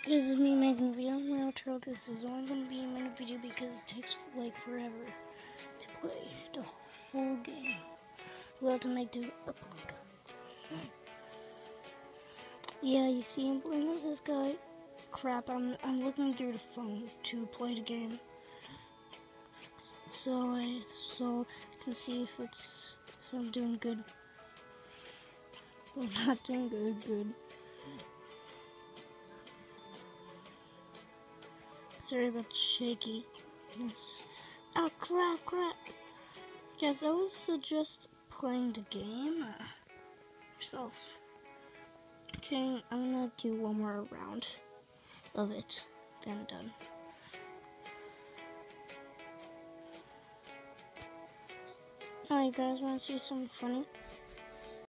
Because of me making a video on my outro, this is only going to be a minute video because it takes like forever to play the full game. Well, to make the upload. Yeah, you see, I'm playing as this guy. Crap, I'm looking through the phone to play the game, so I can see if I'm doing good. Well, not doing good. Sorry about the shakiness. Oh crap! Guys, I was just playing the game yourself. Okay, I'm gonna do one more round of it, then I'm done. Alright guys, wanna see something funny?